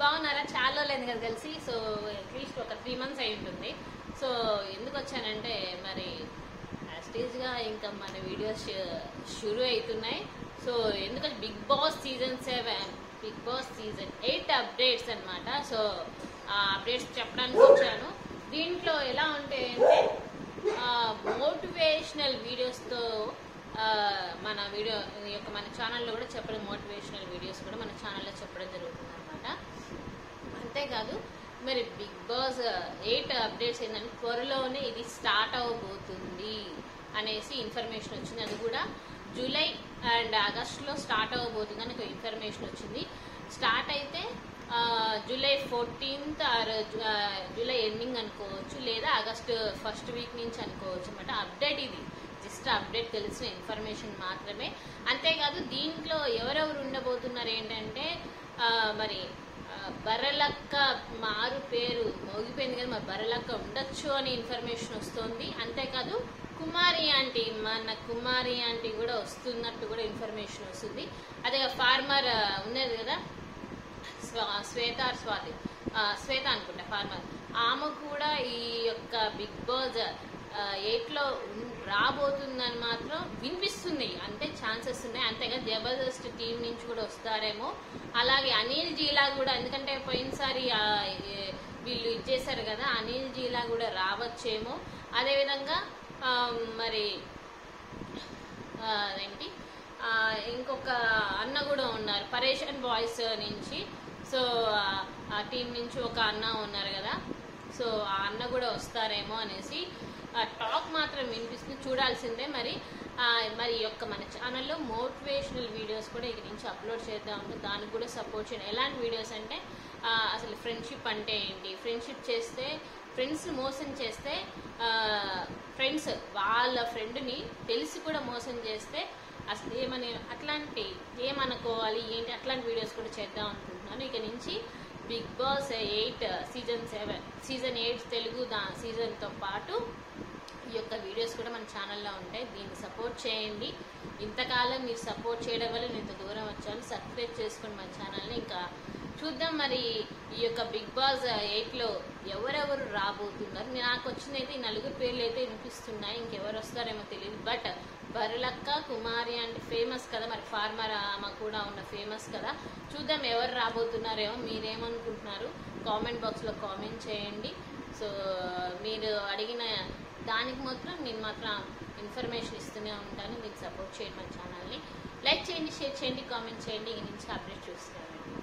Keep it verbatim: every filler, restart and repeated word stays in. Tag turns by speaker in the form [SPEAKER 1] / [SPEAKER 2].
[SPEAKER 1] బాగున్నారా? చాలా రోజులైంది కదా కలిసి. సో అట్లీస్ట్ ఒక త్రీ మంత్స్ అయి ఉంటుంది. సో ఎందుకు వచ్చానంటే మరి స్టేజ్గా ఇంకా మన వీడియోస్ షురూ అవుతున్నాయి. సో ఎందుకంటే Bigg Boss season seven Bigg Boss season eight updates అనమాట. సో ఆ అప్డేట్స్ చెప్పడానికి వచ్చాను. దీంట్లో ఎలా ఉంటాయంటే మోటివేషనల్ వీడియోస్తో మన వీడియో యొక్క మన ఛానల్లో కూడా చెప్పడం, మోటివేషనల్ వీడియోస్ కూడా మన ఛానల్లో చెప్పడం జరుగుతుంది అనమాట. అంతేకాదు మరి బిగ్ బాస్ ఎయిట్ అప్డేట్స్ ఏంటంటే త్వరలోనే ఇది స్టార్ట్ అవ్వబోతుంది అనేసి ఇన్ఫర్మేషన్ వచ్చింది. అది కూడా జూలై అండ్ ఆగస్టులో స్టార్ట్ అవ్వబోతుంది అని ఒక ఇన్ఫర్మేషన్ వచ్చింది. స్టార్ట్ అయితే July fourteenth or July ending అనుకోవచ్చు, లేదా ఆగస్టు ఫస్ట్ వీక్ నుంచి అనుకోవచ్చు అనమాట. అప్డేట్ ఇది జస్ట్ అప్డేట్, తెలిసిన ఇన్ఫర్మేషన్ మాత్రమే. అంతేకాదు దీంట్లో ఎవరెవరు ఉండబోతున్నారు ఏంటంటే మరి బర్రెలక్క మారు పేరు మోగిపోయింది కదా, మరి బర్రెలక్క ఉండొచ్చు అనే ఇన్ఫర్మేషన్ వస్తుంది. అంతేకాదు కుమారి ఆంటీ, మన కుమారి ఆంటీ కూడా వస్తున్నట్టు కూడా ఇన్ఫర్మేషన్ వస్తుంది. అదే ఫార్మర్ ఉన్నది కదా, శ్వేత స్వాతి శ్వేత అనుకుంటా ఫార్మర్, ఆమె కూడా ఈ యొక్క బిగ్ బాస్ ఎయిట్ లో రాబోతుందని మాత్రం వినిపిస్తుంది. అంతే ఛాన్సెస్ ఉన్నాయి. అంతేగా జబర్దస్త్ టీం నుంచి కూడా వస్తారేమో. అలాగే అనిల్ జీలా కూడా, ఎందుకంటే పోయినసారి వీళ్ళు ఇచ్చేసారు కదా, అనిల్ జీలా కూడా రావచ్చేమో. అదేవిధంగా మరి ఏంటి ఇంకొక అన్న కూడా ఉన్నారు పరేషన్ బాయ్స్ నుంచి. సో ఆ టీం నుంచి ఒక అన్న ఉన్నారు కదా, సో ఆ అన్న కూడా వస్తారేమో అనేసి టాక్ మాత్రం వినిపిస్తుంది. చూడాల్సిందే. మరి మరి యొక్క మన ఛానల్లో మోటివేషనల్ వీడియోస్ కూడా ఇక నుంచి అప్లోడ్ చేద్దాం ఉంటుంది. దానికి కూడా సపోర్ట్ చేయండి. ఎలాంటి వీడియోస్ అంటే అసలు ఫ్రెండ్షిప్ అంటే ఏంటి, ఫ్రెండ్షిప్ చేస్తే ఫ్రెండ్స్ మోసం చేస్తే ఫ్రెండ్స్ వాళ్ళ ఫ్రెండ్ని తెలిసి కూడా మోసం చేస్తే అసలు ఏమని, అట్లాంటి ఏమనుకోవాలి ఏంటి, అట్లాంటి వీడియోస్ కూడా చేద్దాం అనుకుంటున్నాను. ఇక నుంచి Bigg Boss eight season seven season eight Telugu దా సీజన్తో పాటు ఈ యొక్క వీడియోస్ కూడా మన ఛానల్లో ఉంటాయి. దీన్ని సపోర్ట్ చేయండి. ఇంతకాలం మీరు సపోర్ట్ చేయడం వల్ల నేను ఇంత దూరం వచ్చాను. సబ్స్క్రైబ్ చేసుకోండి మన ఛానల్ని. ఇంకా చూద్దాం మరి ఈ యొక్క బిగ్ బాస్ ఎయిట్లో ఎవరెవరు రాబోతున్నారు. నాకు వచ్చినైతే ఈ నలుగురు పేర్లు అయితే వినిపిస్తున్నాయి. ఇంకెవరు వస్తారేమో తెలియదు. బట్ బర్రెలక్క, కుమారి అంటే ఫేమస్ కదా, మరి ఫార్మర్ ఆమె కూడా ఉన్న ఫేమస్ కదా. చూద్దాం ఎవరు రాబోతున్నారేమో. మీరేమనుకుంటున్నారు కామెంట్ బాక్స్లో కామెంట్ చేయండి. సో మీరు అడిగిన దానికి మాత్రం నేను మాత్రం ఇన్ఫర్మేషన్ ఇస్తూనే ఉంటాను. మీకు సపోర్ట్ చేయండి మన ఛానల్ని. లైక్ చేయండి, షేర్ చేయండి, కామెంట్ చేయండి. ఈ నుంచి అప్డేట్ చూస్తున్నాను.